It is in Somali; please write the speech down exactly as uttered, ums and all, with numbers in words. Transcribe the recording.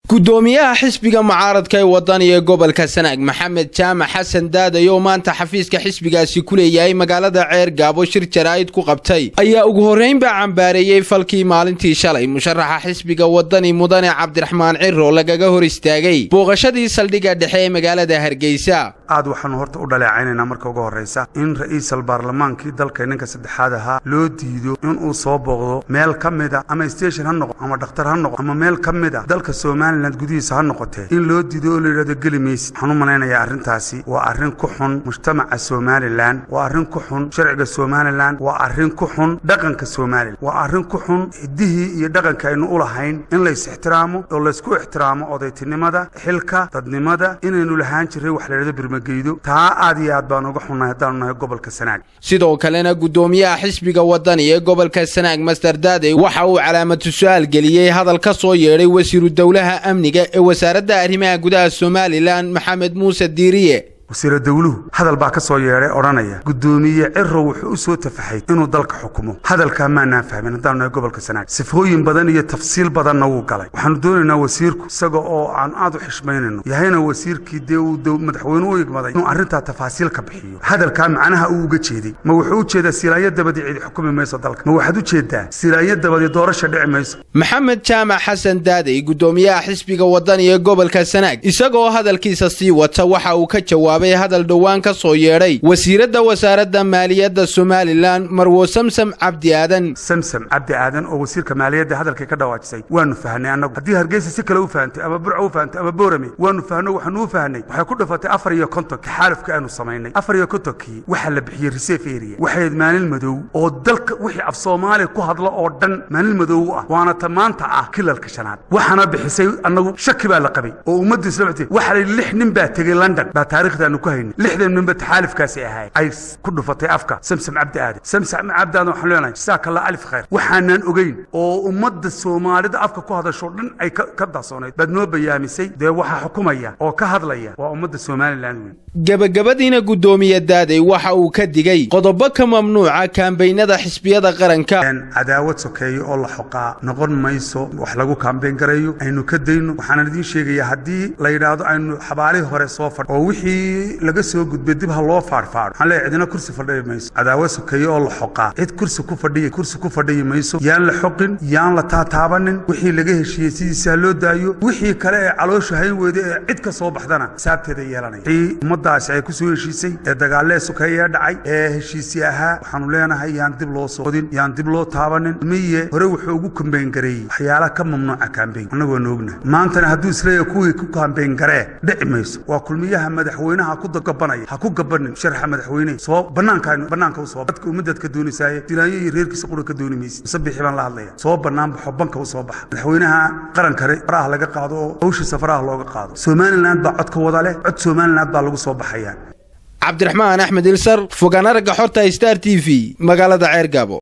gudoomiyaha xisbiga mucaaradka ee wadaniga gobolka Sanaag Maxamed Jaamac Xasan Daade oo maanta xafiiska xisbigaasi ku leeyahay magaalada Ceer Gaabo shir jaraa'id ku qabtay ayaa ugu horeyn ba cambaareeyay falkii maalintii shalay musharaxa xisbiga wadani mudane Cabdiraxmaan Cirro lagaga hor istaagay booqashadii saldhiga dhexe ee magaalada Hargeysa aad waxaan horta u dhaleecaynaa marka ugu horeysa in ra'iisul baarlamaankii dalka ninka saddexaad ahaa loo diido in uu soo booqdo meel kamida ama station ha noqdo ama dhakhtar ha noqdo ama meel kamida dalka Soomaaliland gudihiisa ha noqotee in loo diido la yiraahdo gelimeys waxaan u maleynayaa arrintaasi waa arrin ku xun mujtamaca Soomaaliland waa arrin ku xun sharciga Soomaaliland waa arrin ku xun dhaqanka Soomaaliland waa arrin ku xun hiddihi iyo dhaqanka aynu u lahayn in la is ixtiraamo oo la isku ixtiraamo odaytinimada xilka dadnimada inaynu lahaan jiray wax la yiraahdo birmageydo taa aad iyo aad baan uga xunahay hadaan nahay gobolka Sanaag sidoo kalena gudoomiyaha xisbiga wadani ee gobolka Sanaag Master Daade waxa uu calaamad su'aal galiyay hadal ka soo yeeray wasiiru dawlaha amniga ee wasaaradda arrimaha gudaha Soomaaliland Maxamed Muuse Diiriye wasiir dawluhu hadal baa ka soo yeeray oranaya gudoomiye Cirro wuxuu u soo tafaxay inuu dalka xukumo hadalka ma aan fahmin hadaan gobolka Sanaag sifooyin badan iyo tafsiil badan uu galay waxaan doonaynaa wasiirku isaga oo aan aad u xishmeynayno yahayna wasiirkii deew madaxweynuhu u igmaday inuu arrinta tafaasiil ka bixiyo hadalka macnaha uu uga jeeday ma wuxuu u jeedaa silaayad dabadii cid xukumi mayso dalka ma waxaad u jeedaa silaayad dabadii doorasho dhici mayso Maxamed Jaamac Xasan Daade gudoomiyaha xisbiga wadani ee gobolka Sanaag isagoo hadalkiisa sii wata waxa uu ka jawaabay hadal dhawaan ka soo yeeray wasiirada wasaaradda maaliyadda Soomaaliland Marwo Samsam Cabdi Aadan Samsam Cabdi Aadan oo wasiirka maaliyadda hadalka ka dhawaajisay waanu fahnay anagu hadii Hargeysa si kale u faantay ama Burco u faantay ama Boorame waanu fahno waxaanu u fahnay waxay ku dhafatay afar iyo konton xaalufka aanu sameynay afar iyo konton waxa la bixiyay reserve area waxay maalin madow oo dalka wixii af Soomaali ku hadlo oo dhan maalin madow ah waana tamaanta ah kilalka shanaad waxana bixisay anagu shaki baa la qabay oo ummadda islaamtay waxa lix nin baa tagay London baa taariikhda لحظة من بتحالف كاسي هاي أي كله فتي أفكار سمسم عبد آدم سمسم عبد آدم حلونا جزاك الله ألف خير وحنان أجين ومد الصومالي ده أفكار كهذا شغلن أي كذا صناعي بدنو بيامي سي ده وح حكومية أو كهذا ليه ومد الصومالي لانوين جب جبدينا قدومي الدادي وح وكدجي قضبك ممنوعة كان بين ذا حسبية ذا قرنكا كان عداوة سكي الله حقا نقول ما يسو وحلاقو كان بين قريو إنه كدينه وحنا شيء يهدي لا يراد إنه حبالي هو صوفر ووحي laga soo gudbay dib ha loo faarfaaro waxaan leeyahay idina kursi fadhiyo mayso cadaawad sokeeyo oo la xoqaa cid kursi ku fadhiyo kursi ku fadhiyo mayso yaan la xoqin yaan la taataabanin wixii laga heshiiyay sidiisa loo daayo wixii kale ee caloosha hayn weeyde cid ka soo baxdana saabteeda yeelanay wixii ummadaas ay ku soo heshiisay ee dagaalada sokeeyo dhacay ee heshiisi ahaa waxaan leenahay yaan dib loo soo qodin yaan dib loo taabanin miye hore wuxuu ugu kambeyn gareeyay waxyaalaha ka mamnuuca kambeyn anagoo noogna maanta hadduu isleeyahay kuwii ku kambeyn garee dhici mayso waa kulmiyaha madaxweynaha ku gabanaya ha ku gabanin sharaxa madaxweynaha soo banaanka banaanka u soo dadka ummadka doonayay dilaayo iyo reerkiisa qura ka doonimaysa sabiixi baan la hadlaya soo banaan baxo banka u soo baxa madaxweynaha qaran kare faraha laga qaado oo hawsha safaraha looga qaado Soomaaliland baa codka wada leh cod Soomaaliland baa lagu soo baxaya Cabdiraxmaan Axmed Ilsar fogaana raga xorta Star T V magaalada Ceer Gaabo